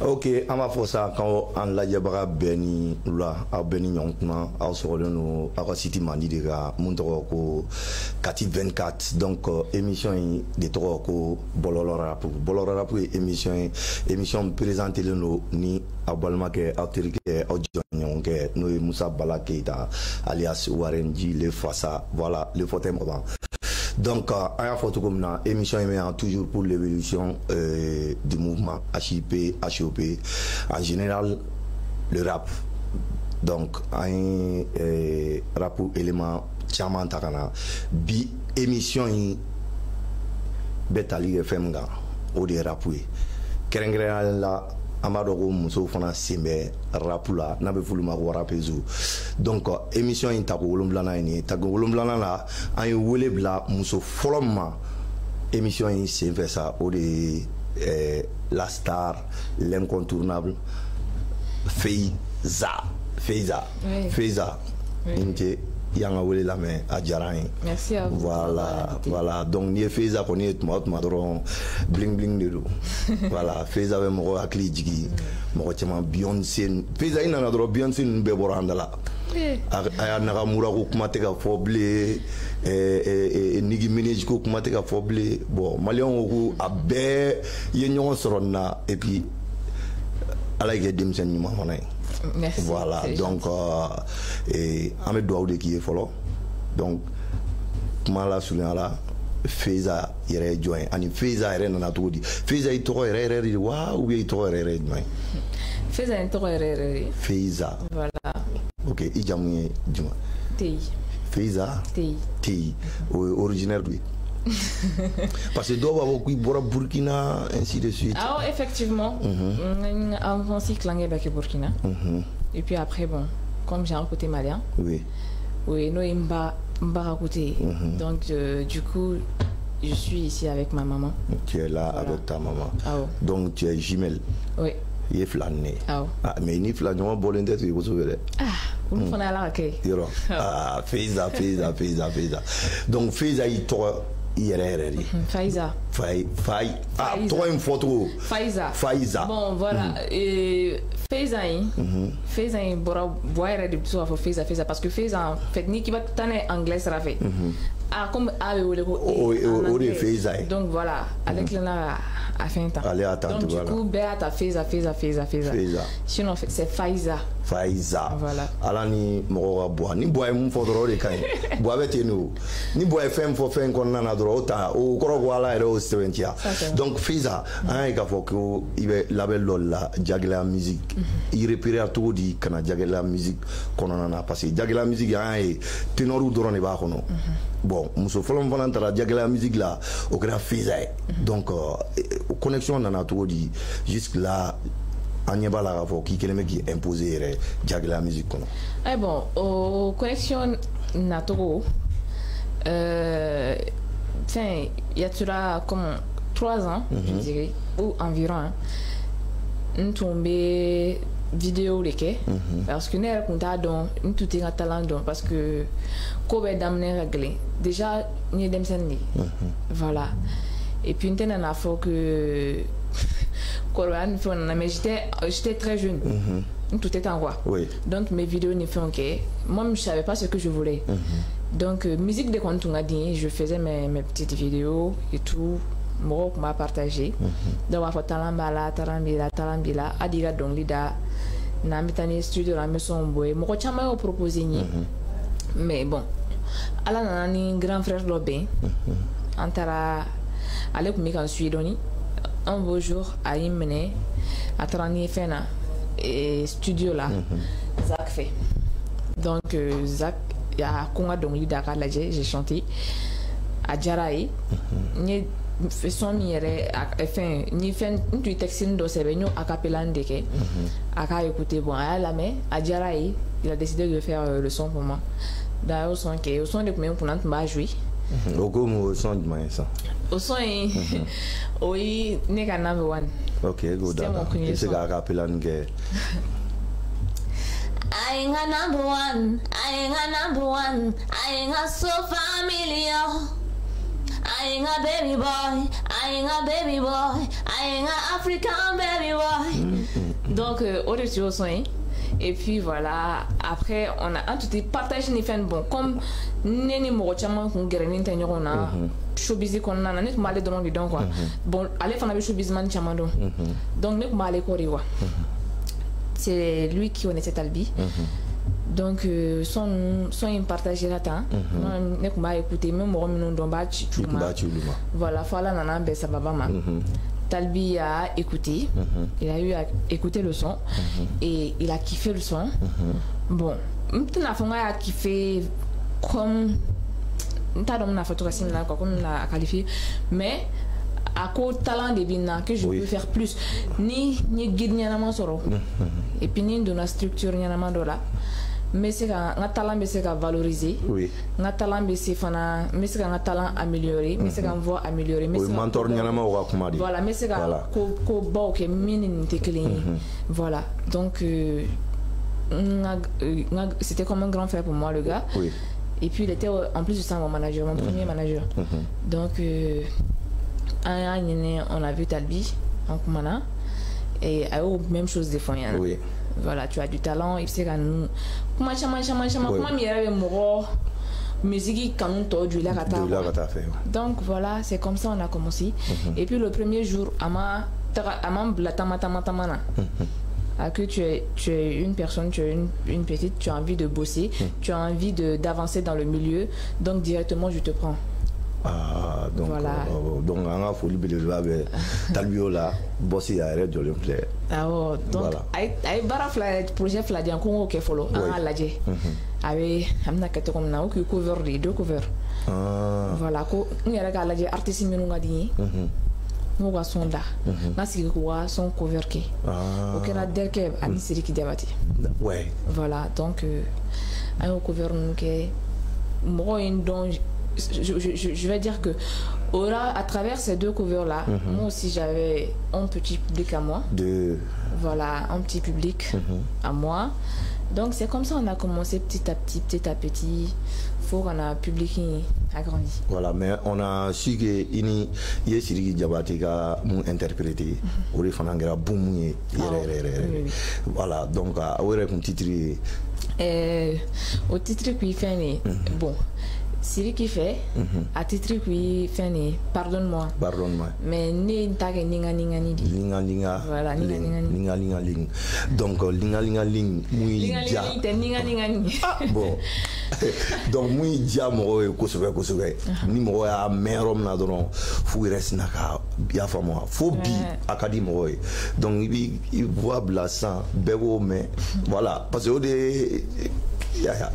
Ok, an b'a fɔ sa k'aw an lajɛbaga bɛɛ ni la aw bɛɛ ni ɲɔgɔn kuma aw sɔgɔlen don aw ka site mandi de ka mun tɔgɔ ko Kati 24 donc émission in de tɔgɔ ko Bɔlɔlɔ Rap. Bɔlɔlɔ Rap ye émission ye émission présentelen don ni aw balimakɛ aw terikɛ aw jɔɲɔgɔnkɛ n'o ye Musa Bala Keita alias Warenji le Fassa, voilà le fauteuil moment. Donc, on a fait comme une émission toujours pour l'évolution du mouvement HIP, HOP, en général le rap. Donc, un rap élément chaman takana bi émission yi betali FM ga o de rap yi kerengre la amado ko muso fana sembe rap la na be fuluma ko rap ezu. Donc émission in ta ko wolomblana ni ta ko wolomblana la an wele bla muso foloma émission in c'est fait ça o de la star l'incontournable Feiza inte yanga wele la mais a djarain. Merci à vous. Voilà donc ni Feiza ko ni tuma doron bling bling de do. Voilà Feiza be mo akli jigi mo chama Beyoncé Feiza ina na doro Beyoncé be boranda la aya naga mura ko kuma te ka foble Nicki Minaj ko kuma te ka foble bon malion ko abe ye ñon soronna et puis ala ge demsen ni mamana. Merci. Voilà donc on me doit de qui est follow donc comment la souligne là Feiza yere join ani Feiza yere na to di Feiza ito yere wa ou ito yere join Feiza ito yere Feiza voilà ok ijamu juma Tei Feiza Tei originaire lui parce que doit avoir qui bora Burkina ainsi de suite. Ah effectivement avant si clangé avec Burkina et puis après bon comme j'ai un côté malien oui no imba côté donc du coup je suis ici avec ma maman. Tu es là avec ta maman. Donc tu es jumelle. Oui. Il est flâné. Mais ni flâné on bolende tu es sauver. Vous prenez la OK. Feiza. Donc Feiza il Faiza. Toi une photo. Faiza. Bon voilà. Faiza bora boire de tout à Faiza parce que Faiza en fait ni qui va t'aller anglais ça fait. Comme Faiza. Donc voilà avec la à fin temps. Donc du coup Beata Faiza. Sinon en fait c'est Faiza. Voilà. Alani moro bois ni bois mon photo de kai. Bois betenu. Ni bois femme for femme qu'on na drota o koro wala ero 70. Donc Faiza un ka foko ibe label lola Jagla musique. Il repère tout di kana Jagla musique qu'on na passé. Jagla musique un tenoru dorone ba kono. Bon, muso folon volantara Jagla musique là au grand Faiza. Donc connexion na tout di jusque là Agneba la rafo qui keleme qui imposer Jagla musique kono. Eh bon, au connexion natoro tiens, il y a cela comme 3 ans, je dirais, ou environ un tombé vidéo leke parce que n'est pas donc tout est un talent donc parce que kobe d'amener réglé déjà ni dem senni voilà et puis on a fait que mais j'étais très jeune. Tout était en voix. Donc mes vidéos n'y font que moi je savais pas ce que je voulais. Donc musique de quand on a dit je faisais mes petites vidéos et tout. Moi m'a partagé. Donc on a talambila adiga donc lida na mitani studio la maison boy. Moi chama au proposé ni. Mais bon ala nani grand frère Lobé antara avec moi en Suède. Un beau jour à Imene à Trani Fena et studio là Zach fait donc Zach il y a Konga Dongli Dakar là j'ai chanté à Djaraï ni fait son mière enfin ni fait une texte de Sebenyo a capella ndeke a écouter bon à la main à Djaraï il a décidé de faire le son pour moi d'ailleurs son de combien pour n'entendre pas jouer au son de moi ça au son oui nega number 1. Ok, good. C'est la capella nge. I ain't number 1. I ain't so familiar. I ain't a baby boy, I ain't a baby boy, I ain't a African baby boy. Donc, au-dessus au soin. Et puis voilà, après, on a un tout partage ni fait bon. Comme Nene Morochaman, qu'on guérit n'intègre, on a showbiz qu'on a, n'est pas allé dans le bidon quoi. Bon, allez, on a vu showbiz man chamando. Donc, n'est pas allé courir. C'est lui qui connaissait Talbi. Donc, son partagé là temps. N'est pas écouté, même moi, nous n'ont pas voilà, voilà, nana, ben ça va pas mal. Talbi a écouté, il a eu à écouter le son et il a kiffé le son. Bon, maintenant a kiffé comme comme on a qualifié, mais à cause talent de Bina que je peux faire plus ni guide ni et puis ni de la structure ni là. Mais c'est un talent mais c'est valoriser un talent mais c'est un talent amélioré mais c'est un voix amélioré mais c'est mentor voilà mais c'est ko que mine voilà donc c'était comme un grand frère pour moi le gars et puis il était en plus de ça mon manager, mon premier manager. Donc on a vu Talbi en Kumana et à eux même chose des fois voilà, tu as du talent et c'est nous comment musique quand on du donc voilà, c'est comme ça on a commencé. Et puis le premier jour que tu es une personne, tu es une petite, tu as envie de bosser, tu as envie d'avancer dans le milieu, donc directement je te prends. Ah, donc voilà. Donc on a folie de Talbio là, bosser à l'arrêt de l'emploi. Ah donc ay bara projet Fladian Congo ke follow a ladje. Avec amna kato comme na ku cover de deux cover. Voilà ko ngara ga ladje artiste minu ngadi. Mo ga sonda. Na sigi ko wa son cover ke. O kena derke ani siriki diabati. Ouais. Voilà, donc ay cover ke mo donc je vais dire que à travers ces deux covers là, moi aussi j'avais un petit public à moi. Voilà, un petit public à moi. Donc c'est comme ça on a commencé petit à petit. Faut qu'on a public agrandi. Voilà, mais on a su que il y a Siriki Diabate qui a interprété. On a fait un boom. Voilà, donc on a un titre. Au titre qui fait bon. Siriki fait à titre qui fait pardonne-moi. Mais ni tag ninga voilà ninga donc ninga bon donc muy dia mo ko sobe ni mo ya merom na dono fu reste na ka ya famo fobi akadi mo donc il voit blasant bego mais voilà parce que ya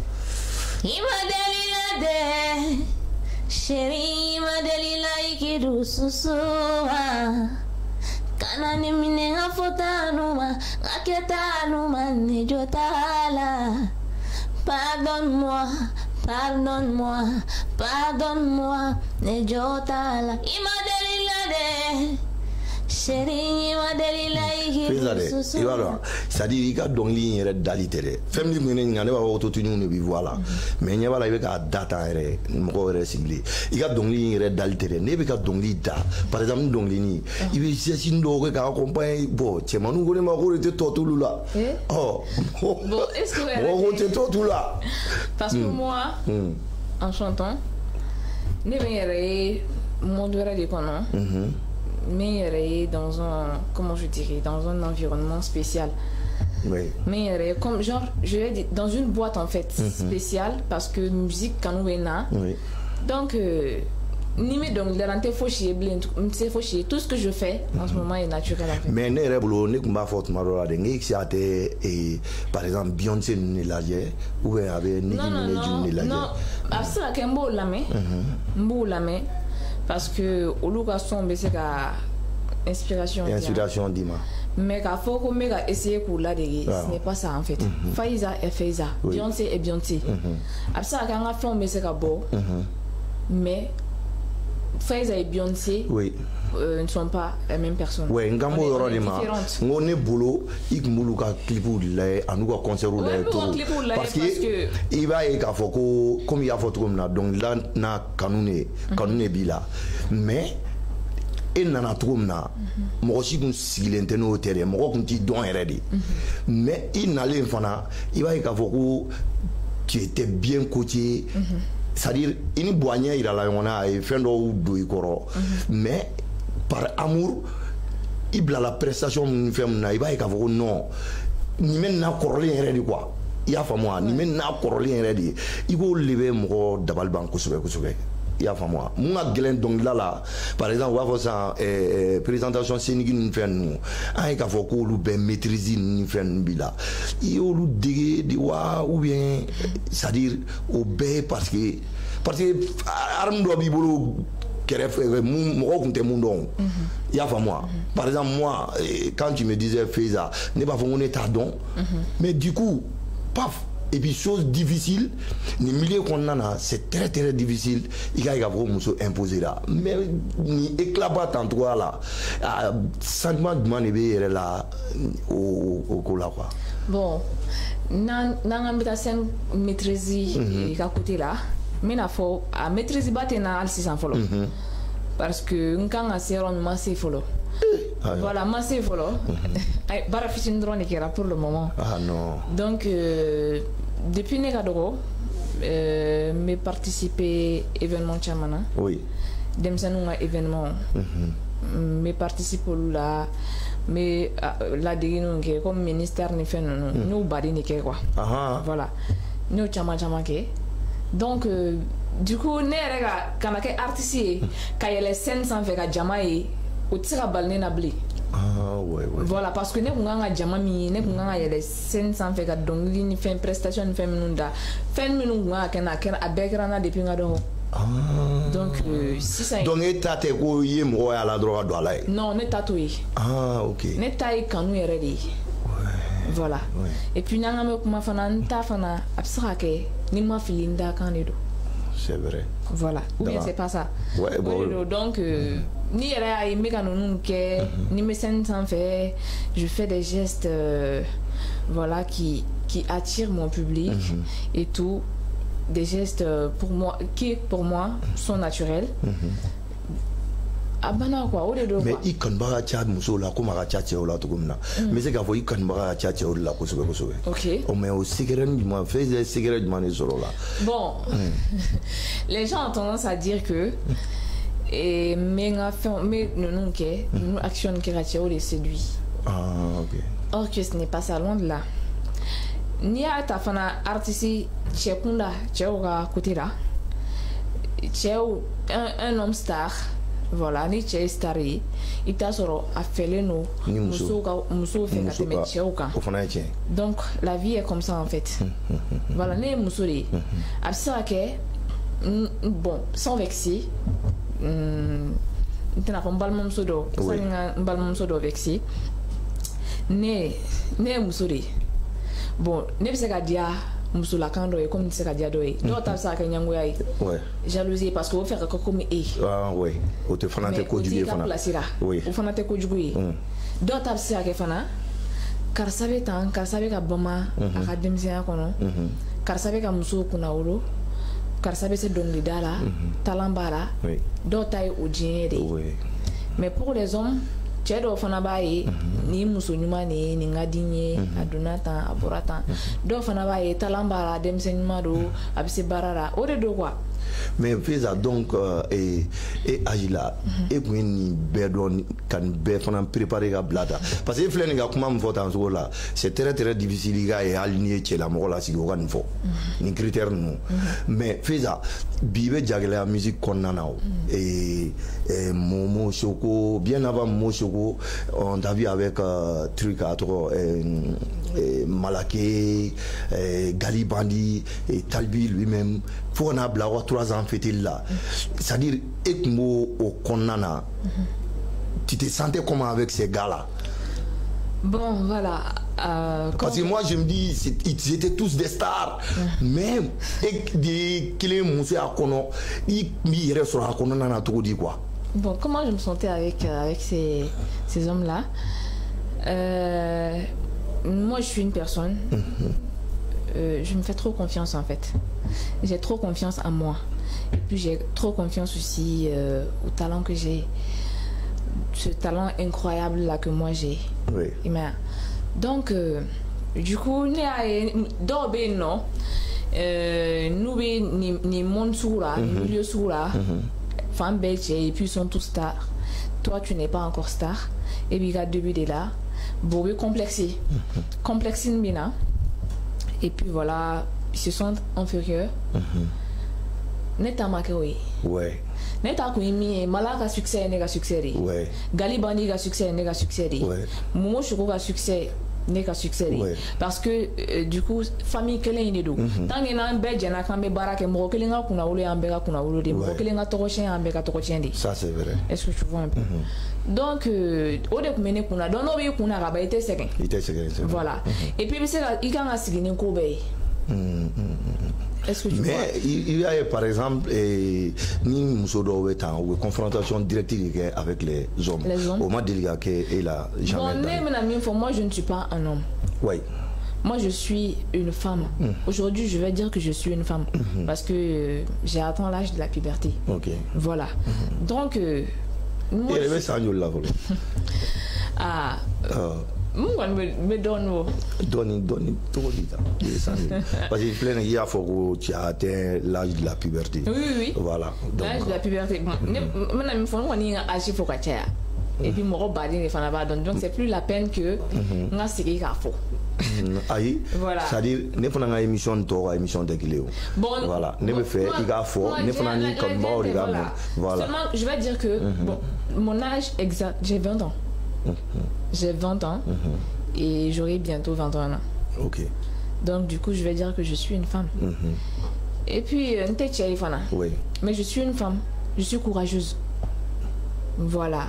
Imadelilade, Sheri Imadelila ikidu susua. Kanani minenga fotanuma, ngaketanuma nejotala. Pardonne-moi, pardonne-moi, pardonne-moi, nejotala. Imadelilade. C'est-à-dire il y a donc ligne d'alité. Famille mine ne va autotune ne bi voilà. Mais il y a avec data mo ciblé. Il y a donc ligne d'alité. Ne bi ka donc lita. Par exemple donc ligne. Il bi c'est sindo que ka accompagner bon, c'est manu ko ma ko était tout là. Oh. Bon, est-ce que on était tout là. Parce que moi en chantant ne venir mon doigt de kono. Mais dans un, comment je dirais, dans un environnement spécial. Mais comme genre, je vais dire, dans une boîte en fait spéciale parce que musique quand nous est là. Donc ni donc les fauchier c'est fauchier tout ce que je fais en ce moment est naturel en fait. Mais ne reblo ne kumba forte marola de ngi et par exemple Beyoncé ne la ou avec ni ne la non absolument kembo la main parce que au lieu son c'est ka inspiration Dima mais ka faut qu'on essayer pour la ce n'est pas ça en fait. Faiza et Faiza, Beyoncé et Beyoncé absolument quand on fait c'est ka beau mais Faiza et Beyoncé ne sont pas la même personne. Oui, on est différentes. On est boulot, il y a clip à nous concert parce que il va y avoir comme il y a photo donc là na kanune bila mais et nana tromna mo aussi kun sigilente no tere mo kun ti don eredi mais il n'allait fana il va y avoir tu étais bien coaché c'est-à-dire il boignait il a la yona et fait do do ikoro mais par amour il bla la prestation femme na il va y avoir non ni men na korole eredi quoi il y a famo ni men na korole eredi il go lever mo dabal ban kusube il y a famo moi gelen donc là par exemple on va faire ça présentation scénique nous faire nous ay ka fo ko lu ben maîtriser nous faire bila il lu dégé di wa ou bien c'est-à-dire au bé parce que arme do bi bolo par exemple moi quand tu me disais fais ça n'est pas on est tardon mais du coup paf et puis chose difficile les milieux qu'on a c'est très très difficile il y a vraiment imposer là mais ni éclabat en toi là sentiment de manier là au là quoi bon n'anga scène maîtriser à côté là mais il faut à maîtriser batena al 600 follow parce que quand on s'est rendu massé follow voilà massé follow bara fitin drone qui est pour le moment donc depuis Negadoro me participer événement chamana dem sanunga événement me participer là mais la dégino que comme ministère ni fait nous badi ni quoi voilà nous chama ke donc du coup ne rega kana ke artiste ka yele scène sans faire ka jama yi o tira balne na bli voilà parce que ne kunga jama mi ne kunga yele scène sans faire ka donc ni fait prestation ni fait minunda fait minunga kana a background depuis ngado donc si ça donc état te ko yemo à la drogue do alay non ne tatoué OK ne taille kanu yere di voilà et puis nanga me kuma fana nta fana absra ke ni ma filinda kandido c'est vrai voilà ou bien c'est pas ça donc ni era ay mécanon que ni me sens en fait je fais des gestes voilà qui attirent mon public et tout des gestes pour moi qui pour moi sont naturels abana quoi mais il kan bara cha muso la kuma cha cha la to gumna mais c'est qu'il kan bara cha cha la ko so OK on met au cigarette moi fait des cigarettes moi les là bon les gens ont tendance à dire que et mais non que nous action qui ratio les séduit OK or que ce n'est pas ça loin de là ni a ta fana artiste chekunda cheoga côté là cheo un homme star voilà ni chez staré il t'a soro a fait le no muso fait ka te cheuka donc la vie est comme ça en fait voilà né musori absa ke bon sans vexer n'tena pas balmom sodo ça balmom sodo vexer né musori bon ne bisa ka dia musula kando e comme c'est ka dia doy do ta sa ka nyango yayi jalousie parce que on fait comme o te fanate ko jugi fana o fanate ko jugi do ta sa ka fana kar sabe ka bama akademia kono kar sabe ka muso kuna wolo kar sabe se dongli dala talambara do tay o diende mais pour les hommes chedo fana baye ni muso nyuma ni ngadinye adunata aborata do fana baye talambara dem senyuma do abise barara o de do quoi mais fais donc et agila et puis ni bedon kan be fana préparer ga blada parce que flène ga kuma mfo tan so là c'est très très difficile ga et aligner chez la mo la si go kan fo ni critère nous mais fais ça bibe jagle la musique konnana et Momo Soko bien avant Momo Soko on t'a vu avec truc à trop Malaké Galibandi et Talbi lui-même faut on a blague 3 ans fait là c'est-à-dire Ekmo au Konana tu te sentais comment avec ces gars là Bon, voilà. Parce que moi, je me dis, ils étaient tous des stars. Même, des clés, quoi. Bon, comment je me sentais avec ces hommes-là? Moi, je suis une personne. Je me fais trop confiance, en fait. J'ai trop confiance en moi. Et puis, j'ai trop confiance aussi au talent que j'ai. Ce talent incroyable là que moi j'ai. Oui. Donc, du coup, nous non, nous ni monde sous là, ni milieu sous là, femmes belges et puis ils sont tous stars. Toi, tu n'es pas encore star. Et puis, il y a début de là, beau complexé, complexé bien. Et puis voilà, ils se sentent inférieurs. N'est-ce pas oui. Ouais. N'est-ce pas oui, Malaka succès n'est pas succès. Ouais. Galibani a succès n'est pas succès. Ouais. Momo Choko a succès n'est pas succès. Ouais. Parce que du coup, famille que l'un est d'où. Tant qu'il y a un belge, il y a un barak et moro que l'un a oulé un béga qu'on a oulé, moro que l'un a torochien un béga torochien. Ça c'est vrai. Est-ce que tu vois un peu? Donc, au début, on a dans nos pays qu'on a rabatté c'est gain. Voilà. Et puis c'est là, il y a un signe Kobe. Est-ce que tu vois? Mais il y a par exemple ni confrontation directe avec les hommes. Au moins délicat et là jamais. Bon, moi je ne suis pas un homme. Oui. Moi je suis une femme. Aujourd'hui je vais dire que je suis une femme parce que j'ai atteint l'âge de la puberté. Ok. Voilà. Donc moi. Ah. Me donne parce qu'il plein il y a faut que tu as atteint l'âge de la puberté. Oui. Voilà. L'âge de la puberté. Maintenant il faut qu'on ait un âge pour qu'à et puis mon badi ne fana pas donc c'est plus la peine que on a série à faux. Aïe. Voilà. C'est-à-dire ne fana nga émission to émission de Guiléo. Bon. Voilà. Ne me fait il a faux. Ne fana ni comme moi voilà. Seulement je vais dire que bon mon âge exact j'ai 20 ans. J'ai 20 ans et j'aurai bientôt 21 ans. Ok. Donc du coup, je vais dire que je suis une femme. Et puis, oui. Mais je suis une femme. Je suis courageuse. Voilà.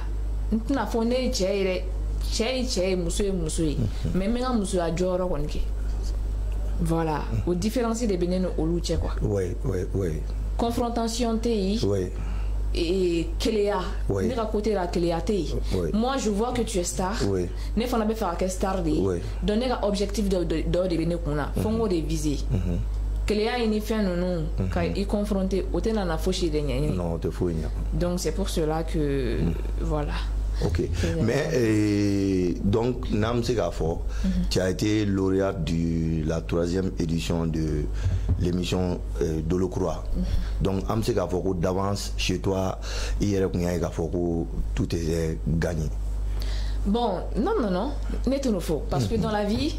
Voilà. Au différencier des bénins au louche quoi. Oui. Confrontation TI. Oui. Et Kéléa, oui. Côté la Kéléa TI. Oui. Moi je vois que tu es star. Oui. Ne faut pas faire que star de. Oui. Donner l'objectif de bénins qu'on a. Faut de viser. Kéléa il fait non quand il confronté au ten na fauché de nya. Non, te faut nya. Donc c'est pour cela que voilà. Ok. Mais donc Nam Segafo, tu as été lauréate de la 3e édition de l'émission Dolocroix. Donc Am Segafo d'avance chez toi, hier tout est gagné. Bon, non, n'est tout faux parce que dans la vie,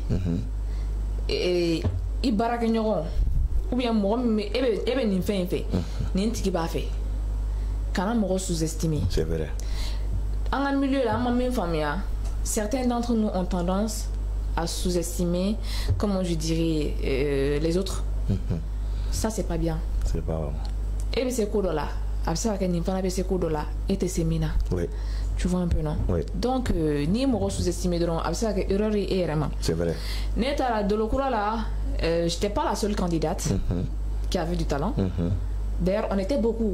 il baraka nyoron ou bien moi mais ni fait ni tiki ba fait. Quand on sous-estimé. C'est vrai. En un milieu là, même famille, certains d'entre nous ont tendance à sous-estimer, comment je dirais, les autres. Ça, c'est pas bien. C'est pas vrai. Et bien, c'est quoi là? Après, c'est quoi là? Et c'est sémina. Oui. Tu vois un peu, non? Oui. Donc, ni moi sous-estimer de non. Après, erreur est vraiment. C'est vrai. Neta de l'Okura là, j'étais pas la seule candidate qui avait du talent. D'ailleurs, on était beaucoup.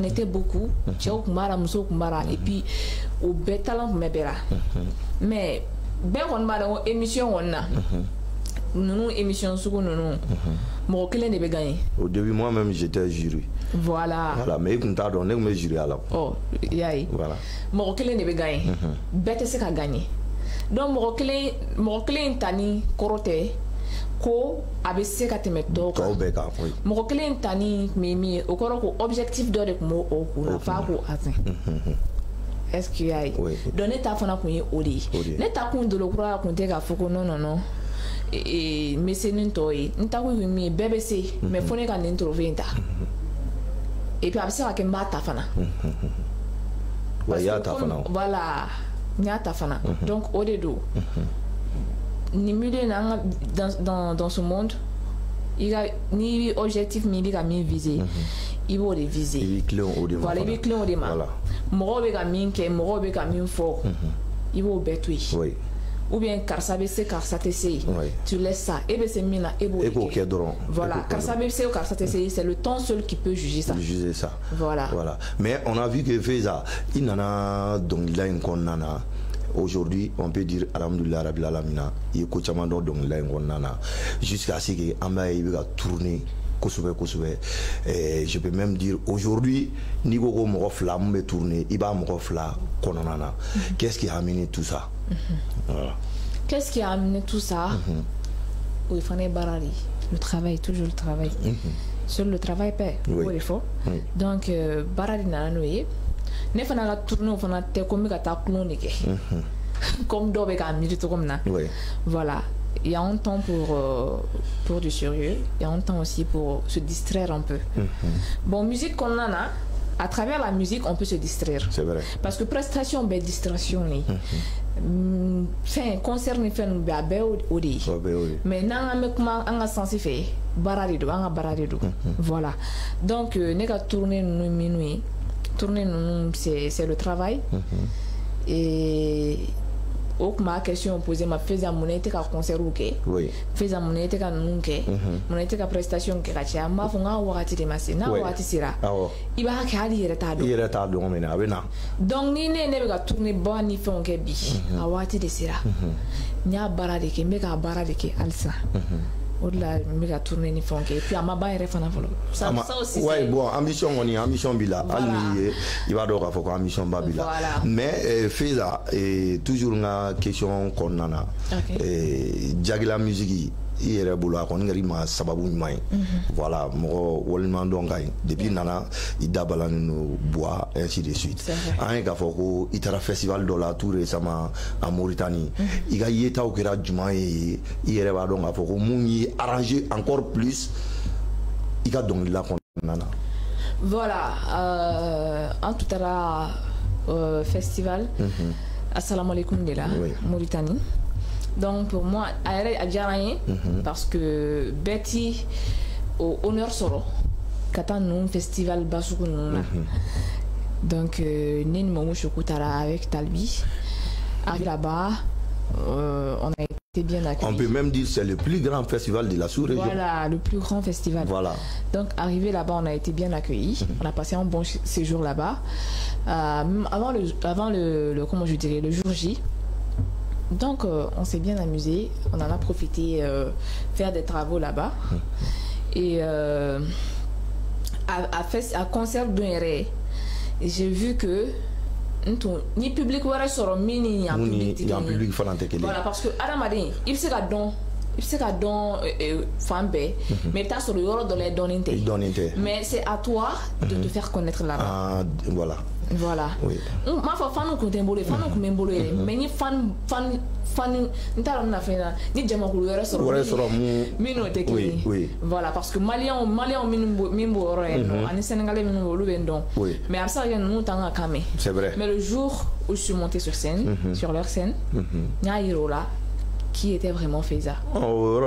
Et puis, au talent pour Mebera. Mais, ben, on a une émission, on a. Nous, émission, mon client n'est pas gagné. Au début, moi-même, j'étais jury. Voilà. Voilà, mais il t'a donné un jury alors. Oh, yaï. Voilà. Mon client n'est pas gagné. Bête, c'est qu'à gagner. Donc, mon client, tani, korote. Ko abc ka tɛmɛ dɔw kan mɔgɔ kelen tani mimi o kɔrɔ ko objectif dɔ de kun b'o o kunna f'a ko atteint. Est-ce qu'il y a donc ne ta fana kun ye o de ye ne ta kun Dolocroix kun tɛ k'a fɔ ko non mais c'est nin tɔ ye n ta kun ye min ye bɛɛ bɛ se mais fo ne ka nin trophée in ta et puis a bɛ se ka kɛ n b'a ta fana voilà n y'a ta fana donc o de do. Dans ce monde, il y a ni objectif, mais il y a mis visé. Il va les viser. Il est clair au démarrage. Voilà, il est clair au démarrage. Moi, je vais mis fort. Il va bêter. Oui. ou bien karsa bc karsa tc, tu laisses ça et ben c'est mina et voilà, karsa bc ou karsa tc, c'est le temps seul qui peut juger ça. Juger ça. Voilà. Voilà. Mais on a vu que Feza, il en a donc là un aujourd'hui, on peut dire alhamdoulilah rabbil alamina, il y a coach amando donc là un jusqu'à ce que Amba va tourner. Je peux même dire aujourd'hui, Nigo Morofla me tourner, Iba Morofla Kononana. Qu'est-ce qui a amené tout ça? Voilà. Qu'est-ce qui a amené tout ça? Il fallait barari. Le travail, toujours le travail. Seul le travail paie. Oui. Il faut. Donc, barari n'a noué. Ne fana la tourner, on fana te comme ta clonique. Comme d'où ka milite comme na. Voilà. Il y a un temps pour du sérieux, il y a un temps aussi pour se distraire un peu. Bon, musique qu'on en a, à travers la musique, on peut se distraire. C'est vrai. Parce que prestation, ben distraction, enfin, concert, ni fait nous odi. Mais non, on a censé faire bararido, on a bararido. Voilà. Donc, nega tourner nous minuit, tourner nous c'est le travail. Et ma question posée ma fais à mon été qu'à concert ou que fais à mon été qu'à nous que mon été qu'à prestation que à ma fonga ou à tirer ma sina ou à tisser il va qu'à retard donc ni ne va tourner bon ni font que bi à wati de sira ni a barade que mega barade que alsa au-delà mega tourner ni font que puis à ma baille refana volo ça aussi ouais bon ambition on y ambition bila allié il va donc avoir ambition babila mais Feza et toujours une question qu'on en a jagila musique il est bolo a kon ngari ma sababu ñay voilà mo wolman do ngay depuis nana il dabala no bois ainsi de suite en ga foko itara festival do la tour récemment en Mauritanie il ga yeta o kera juma il est ba do ga foko mu arranger encore plus il ga donc la kon nana voilà en tout à festival assalamu alaikum de la Mauritanie. Donc pour moi, à Djaraïen, parce que Betty, au honneur soro, kata nous festival Basoukou nous. Donc Nen Momou Chokoutara avec Talbi, arrive là-bas, on a été bien accueillis. On peut même dire que c'est le plus grand festival de la sous-région. Voilà, le plus grand festival. Voilà. Donc arrivé là-bas, on a été bien accueillis. On a passé un bon séjour là-bas. Avant le comment je dirais, le jour J. Donc on s'est bien amusé, on en a profité faire des travaux là-bas et à concert d'Unere, j'ai vu que ni public wara soro mini ni en public voilà parce que Adamadin il se ka don fambe mais t'as sur le yoro de les donner mais c'est à toi de te faire connaître là-bas. Voilà. Oui. Ma fan ko tembole fan ko membolo mais ni fan ntara na fena ni jama ko wera soro mino te ki voilà parce que malien mimbo oro no ani sénégalais mino lu ben don mais à ça il y a nous tanga kamé c'est vrai mais le jour où je suis monté sur scène sur leur scène nya irola qui était vraiment Feza. Voilà.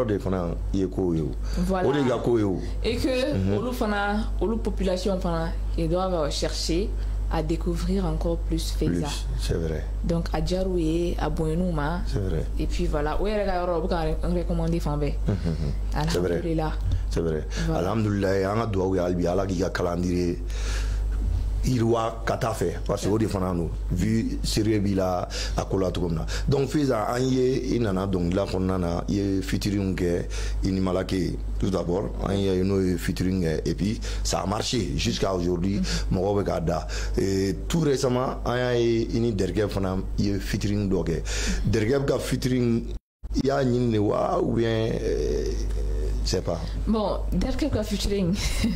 Et que la population ils doivent chercher à découvrir encore plus Feza. C'est vrai. Donc à Djaroué, à Boinouma. C'est vrai. Et puis voilà. Où est-ce qu'on recommande Fambe? C'est vrai. C'est vrai. Alhamdoulilah, on a doit aller à la giga calendrier. Irwa katafe parce que des fois nous vu sérieux bila akola tout comme ça donc Feza anye inana donc là qu'on a y featuring inimalake tout d'abord anye no featuring et puis ça a marché jusqu'à aujourd'hui mon regada et tout récemment anye ini dergeb fana y featuring doge dergeb ga featuring ya nyine wa ou bien je sais pas bon dergeb ga featuring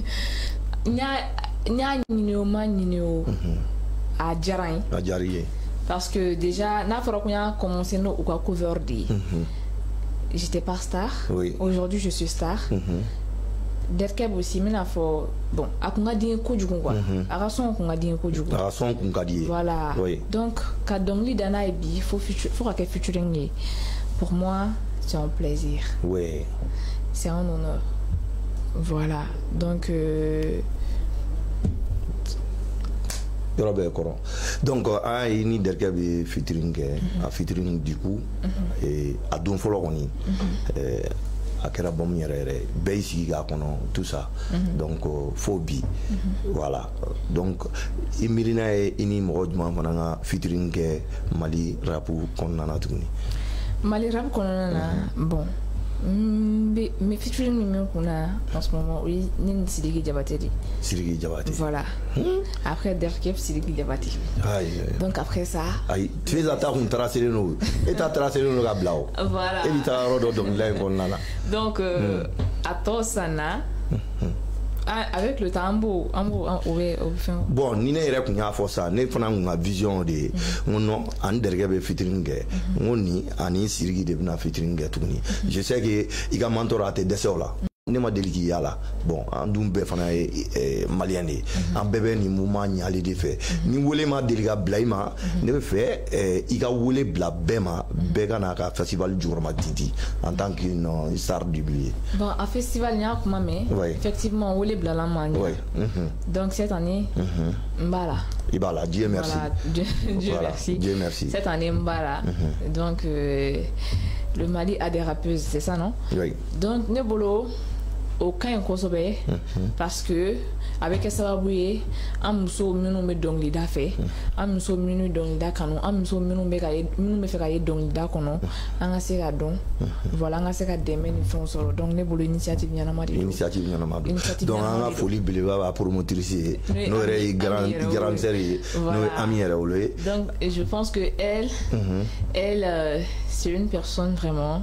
à Djaraïen parce que déjà n'a pas commencé nos cover dit j'étais pas star aujourd'hui je suis star Derkeb aussi mais faut bon a kunga di ko jugu quoi a rason kunga di ko jugu voilà donc quand Dongli Dana et bi faut que featuring pour moi c'est un plaisir c'est un honneur voilà donc yɔrɔ bɛɛ kɔrɔ donc an ye ni Derkɛ bɛ featuring kɛ a featuring du coup a don fɔlɔ kɔni a kɛra bɔmu yɛrɛ yɛrɛ bɛɛ y'i sigi k'a kɔnɔ tout ça donc fo bi voilà donc i miirina ye i ni mɔgɔ jumɛn fana ka featuring kɛ Mali rap kɔnɔna na tuguni. Mali rap kɔnɔna na bon mes featuring min kunna en ce moment oui ni Sidiki Diabaté di. Sidiki Diabaté. Voilà. Après Derkep Sidiki Diabaté. Donc après ça. Ayi tu fais ça kun tracé no et ta tracé no ka bila o. Voilà. Et ta rodo donc là kɔnɔna na. Donc à toi ça na avec le tambour bon ni ne yɛrɛ kun y'a fɔ sa ne fana kun ka vision de ye non an Derkɛ bɛ featuring kɛ n ni ani Sidiki de bɛna featuring kɛ tuguni je sais que i ka mentor a tɛ dɛsɛ o la ne ma deli k'i y'a la bon an dun bɛɛ fana ye maliyɛn de ye an bɛɛ bɛ nin mouvement ɲali de fɛ ni wele ma deli ka bila i ma ne bɛ fɛ i ka wele bila bɛɛ ma bɛɛ ka n'a ka festival jukɔrɔma tinti en tant que star d'oublier. Bon à festival il y a comment mais effectivement wele bila la ma donc cette année mbala Ibala, Dieu merci. Voilà, Dieu merci. Dieu merci. Cette année mbala donc le Mali a des rappeuses, c'est ça non? Oui. Donc Nebolo aucun Kosobe parce que avec Esabouye an muso minnu bɛ dɔnkilida fɛ an muso minnu dɔnkilida kanu an muso minnu bɛ fɛ ka ye dɔnkilida kɔnɔ an ka se ka dɔn voilà an ka se ka dɛmɛ ni fɛnw sɔrɔ donc ne bolo initiative ɲɛnama de don initiative ɲɛnama don donc an ka foli belebeleba b'a promotrice ye n'o yɛrɛ ye grande sœur ye n'o ye Ami yɛrɛ wolo ye donc je pense que elle c'est une personne vraiment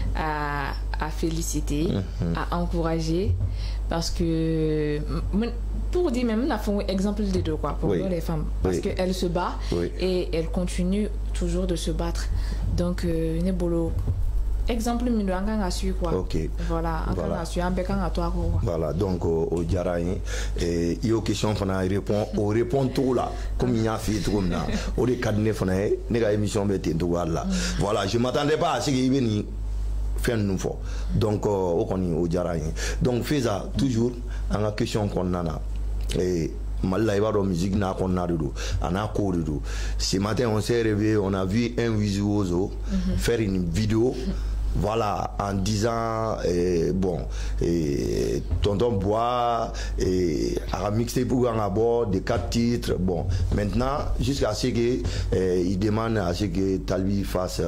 à féliciter, à encourager, parce que pour dire même, on a fait un exemple des deux quoi, pour les femmes, parce qu'elle se bat et elle continue toujours de se battre. Donc, Nebolo, exemple minnu an kan ka suivre quoi. Ok. Voilà, an kan ka suivre, an bɛɛ kan ka to a kɔ quoi. Voilà, donc o diyara n ye. I y'o question fana répond togo la comme n y'a f'i ye togo min na o de ka di ne fana ye ne ka émission bɛ ten togoya la. Voilà, je m'attendais pas à ce que i bɛ nin fɛn ninnu fɔ donc o kɔni o diyara n ye donc Feza toujours an ka question kɔnɔna na Mali la i b'a dɔn musique n'a kɔnɔna de don a n'a ko de don. Ce matin on s'est réveillé, on a vu un Wizuozo faire une vidéo voilà en disant Tonton Bois a mixé pour un abord de 4 titres bon maintenant jusqu'à ce que il demande à ce que Talbi fasse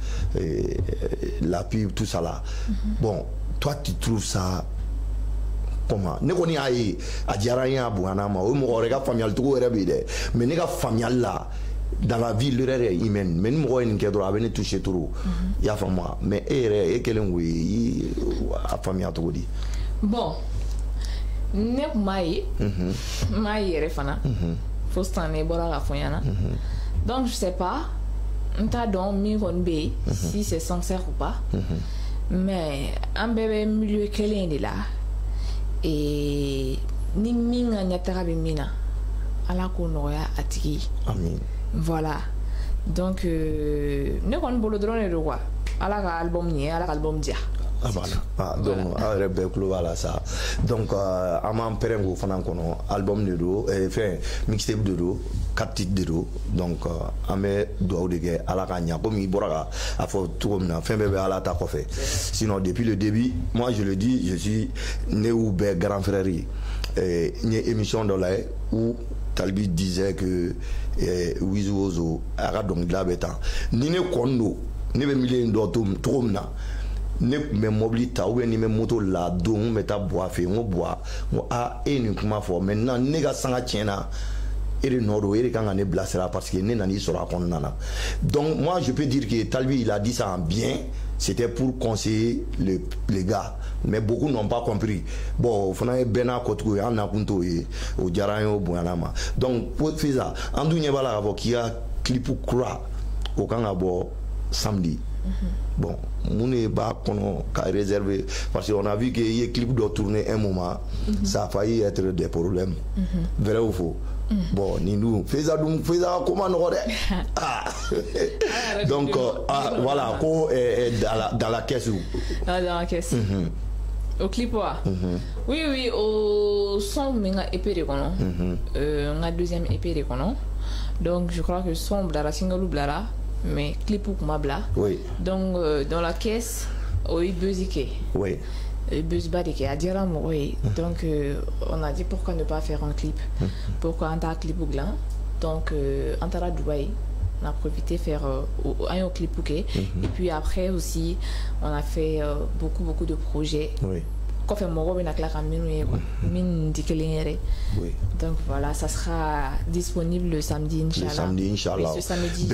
la pub tout ça là bon toi tu trouves ça comment ne kɔni y'a ye a diyara n ye a bonyana ma o ye mɔgɔ wɛrɛ ka faamuyali cogo yɛrɛ bɛ yen dɛ mais ne ka faamuyali la dans la vie l'erreur est humaine mais ni mɔgɔ ye nin kɛ dɔrɔn a bɛ ne toucher trop i y'a faamu wa mais e yɛrɛ e kɛlen k'o ye a faamuya cogo di. Bon ne kun b'a ye n m'a ye yɛrɛ fana fo sisan ne bɔra ka fɔ n ɲɛna donc je sais pas n t'a dɔn min kɔni bɛ yen si c'est sincère ou pas mais an bɛɛ bɛ milieu kelen de la. Et ni min ka ɲɛtaga bɛ min na ala k'o nɔgɔya a tigi ye. Amin. Voilà donc ne kɔni bolo dɔrɔn de don quoi ala ka album ɲɛ ala ka album diya. Ah voilà donc aw yɛrɛ bɛɛ tulo b'a la sa donc an m'an pɛrɛn k'o fana kɔnɔ album de don fɛn mixtape de don 4 titres de don donc an bɛ dugawu de kɛ ala ka ɲa komi i bɔra ka a fɔ cogo min na fɛn bɛɛ bɛ ala ta kɔfɛ sinon depuis le début moi je le dis je suis ne y'u bɛɛ grand frère ye n ye émission dɔ la ye où Talbi disait que Wizuozo a ka dɔnkilida bɛ tan ni ne kɔni don ne bɛ milieu in dɔn cogo min na ne kun bɛ mobili ta ou bien ni bɛ moto la don n bɛ taa Buwa fɛ yen n ko Buwa n ko e ye nin kuma fɔ maintenant ne ka sanga tiɲɛna e de nɔ don e de kan ka ne bilasira parce que ne nan'i sɔrɔ a kɔnɔna na donc moi je peux dire que Talbi il a dit ça en bien c'était pour conseiller les gars mais beaucoup n'ont pas compris bon o fana ye bɛɛ n'a kɔcogo ye an nakun t'o ye o diyara an ye o bonyana ma donc pour Feza an dun ɲɛ b'a la k'a fɔ k'i ka clip kura o kan ka bɔ samedi. Bon, on b'a réservé parce qu'on a vu qu'il y a un clip de tourner un moment, ça a failli être des problèmes. Vrai ou faux? Bon, nous faisons comment nous donc voilà, dans la caisse. Dans la caisse. Au clip, oui, oui, au son, mais on a épée de kono. On a deuxième épée de kono. Donc, je crois que son, blara, single ou blara, mais clip ou bla. Oui. Donc, dans la caisse, oui, buzzike. Oui. Buzzbadike, à dire un mot, oui. Donc, on a dit pourquoi ne pas faire un clip. Pourquoi on a un clip ou gland. Donc, on a Dubaï. On a profité faire un clip bouquet. Et puis après aussi, on a fait beaucoup de projets. Oui. Donc voilà, ça sera disponible le samedi, Inch'Allah. Le samedi, Inch'Allah. Ce samedi.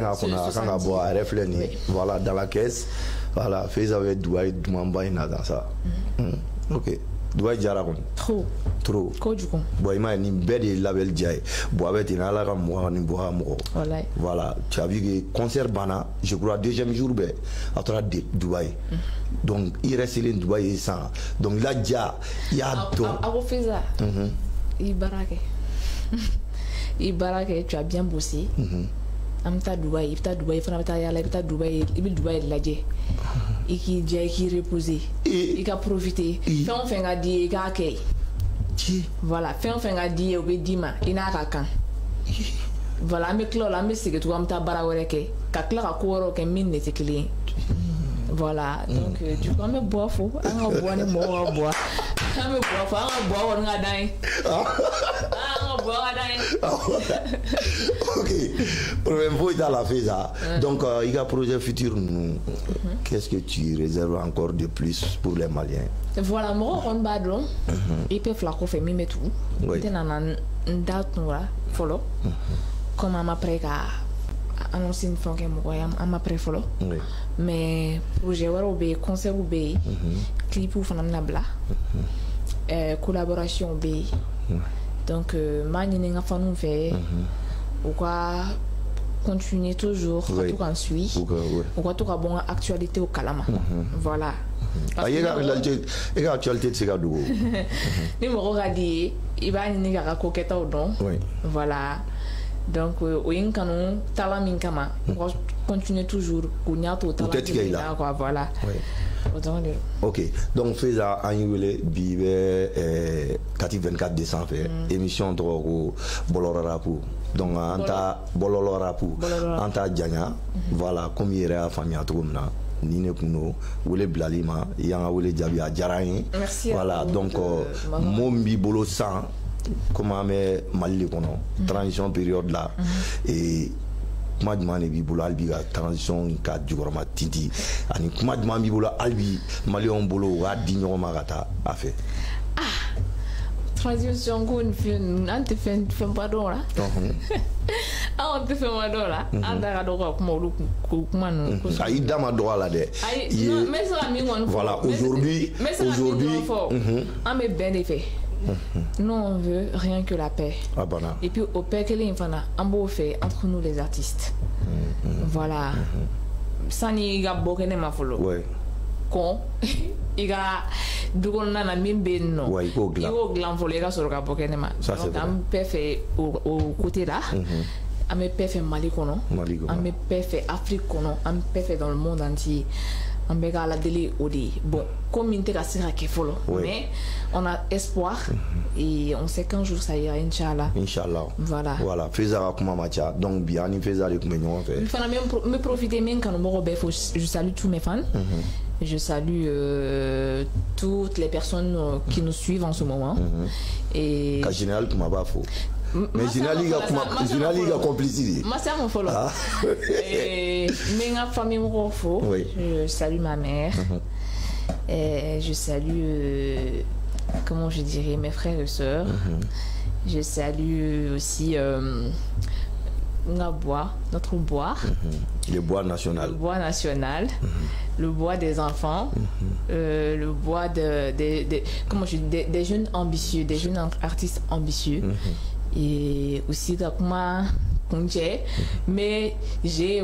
Voilà, dans la caisse. Voilà, fais avec Douai, Doumamba, dans ça. Ok. Douai Djarakon. Trop. Bon, il m'a dit, belle label Djaï. Bon, avec une ala comme moi, ni bois mort. Voilà, tu as vu que concert Bana, je crois, deuxième jour, à travers Douai. Donc, il reste les Douai et ça. Donc, là, il y a donc. À refaire ça. Il barake, tu as bien bossé. Amta Dubaï, Dubaï, Dubaï, et qui reposer, il a profité. Fait on fait un dit, voilà, fait on fait un dit, au Bédima, il n'a qu'à quand. Voilà, mais Claude, mais c'est que tu as un tabaraweke, qu'à a couru qu'un mine n'était clean. Voilà, donc tu peux me boire faux, un bois ni mort bois. Un bois, un bois, on a dingue. Ok, problème faut dans la fait ça. Donc il y a un projet futur. Qu'est-ce que tu réserves encore de plus pour les Maliens? Voilà, moi on va donc il peut faire quoi faire mais tout. Maintenant on date voilà follow. Comme on après annoncer une fois que moi on après follow. Mais projet waro be concert ou be clip ou fanam na bla. Collaboration be. Donc, je vais continuer toujours, tout en suit. On va tout bon actualité au Kalama. Voilà. Il y a l'actualité de ces gars. Il m'a dit, il va y avoir un coquette au don. Voilà. Donc, on va continuer toujours. Voilà. Ok, donc fais ça en juillet, bibe 24 décembre, émission de Bolorarapu. Donc, anta Bolorarapu, anta Djanya, voilà, comme il y a famille à tout le monde. Nine Kuno, Wole Blalima, Yang Wole Djabi à Djarain. Voilà, donc, mon bibolo sang, comment me Mali kono, transition période là. Et kuma jumɛn de b'i bolo hali bi ka transition ka jukɔrɔma tinti ani kuma jumɛn b'i bolo hali bi maliyɛnw bolo u k'a di ɲɔgɔn ma ka taa a fɛ. Transition ko ni fɛn an tɛ fɛnba dɔn o la. Anw tɛ fɛnba dɔn o la. An da ka dɔgɔ ka kuma olu kuma ninnu. Ayi da ma dɔgɔ a la dɛ. Ayi n bɛ se ka min kɔni fɔ. Voilà, aujourd'hui an bɛ bɛn de fɛ. Nous on veut rien que la paix. Et puis au paix qu'elle est un beau fait entre nous les artistes. Voilà. Sani ga bokene ma folo. Kon il ga dugonna na mimbe no. Il go glan folo ga soro ga bokene ma. Donc am paix fait au côté là. Am paix fait Mali kono. Am paix fait Afrique kono. Am paix fait dans le monde entier. On va la délai au dé. Bon, comme il était assez follow, mais on a espoir et on sait qu'un jour ça ira, Inch'Allah. Inch'Allah. Voilà. Voilà. Faisara comme macha. Donc bien, il faisait avec mes noms. Il faut même me profiter même quand je salue tous mes fans. Je salue toutes les personnes qui nous suivent en ce moment. Et. Qu'à général, tu m'as pas faux. Mais Zinaliga complicité. Moi, c'est mon follow. Et ma famille je salue ma mère. Et je salue, comment je dirais, mes frères et sœurs. Je salue aussi notre bois. Le bois national. Le bois national. Le bois des enfants. Le bois comment je dis, des jeunes ambitieux, des jeunes artistes ambitieux. Et aussi mais j'ai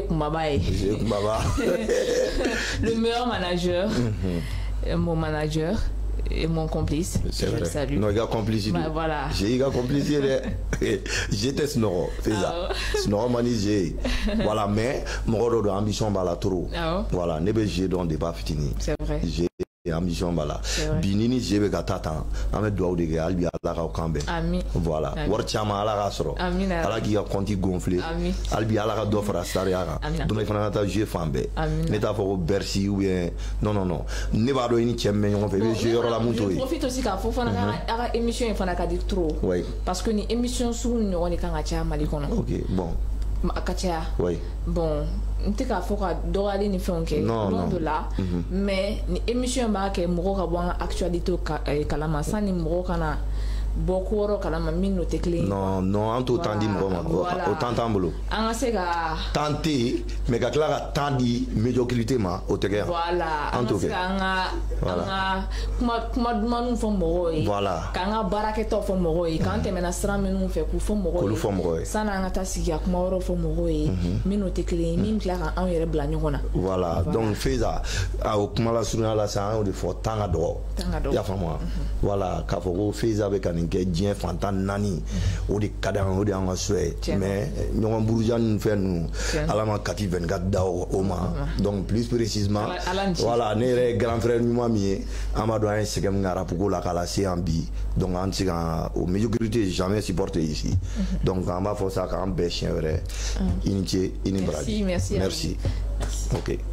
le meilleur manager, mon manager et mon complice. C'est vrai. Salue. Non, il y a complicité. Bah, voilà. J'ai eu complicité. J'étais Snoro. Fais ça. Snoro manisé. Voilà, mais mon ambition va la trop. Voilà, n'est pas j'ai donc débat fini. C'est vrai. ambition bala binini jebe ka tata ame doaw de albi ala ka kambe voilà war chama ala ka soro ala ki ka compte gonfler albi ala ka do fara sariya do me fana ta jeu fambe ne ta fo Bercy ou bien non ne ba do ni chemme nyon fe be jeu la muto yi profite aussi ka fo fana ka émission fana ka di trop parce que ni émission sur ni on ka cha mali kono OK bon akacha bon nte ka fo ka dogale ni fɛnw kɛ don de la mais ni émission b'a kɛ mɔgɔ ka bɔ an ka actualité kalama sanni mɔgɔ kana bɔ ko wɛrɛ kalama min n'o tɛ kelen non an t'o temps di mɔgɔ ma o temps t'an bolo an ka se ka temps tɛ yen mais ka tila ka temps di médiocrité ma o tɛ kɛ yan voilà an ka se ka an ka kuma dumanw fɔ mɔgɔw ye voilà k'an ka baarakɛtaw fɔ mɔgɔw ye k'an tɛmɛna sira minnu fɛ k'u fɔ mɔgɔw ye sanni an ka taa sigi ka kuma wɛrɛw fɔ mɔgɔw ye min n'o tɛ kelen ye min tila ka anw yɛrɛ bila ɲɔgɔn na voilà donc Feza o kuma la surunya la sa an y'o de fɔ temps ka dɔgɔ i y'a faamu wa voilà k'a fɔ ko Feza bɛ ka nin kɛ diɲɛ fantan naani o de ka d'an o de y'an ka souhait mais ɲɔgɔn buruja ninnu fɛn ninnu ala ma kati 24 da o ma donc plus précisément voilà ne yɛrɛ ye grand frère ɲuman min ye an b'a dɔn an ye sɛgɛn min kɛ rapuko la k'a lase yan bi donc an tɛ se ka o médiocrité jamais supporté ici donc an b'a fɔ ça k'an bɛɛ siɲɛ wɛrɛ i ni ce i ni baraji merci OK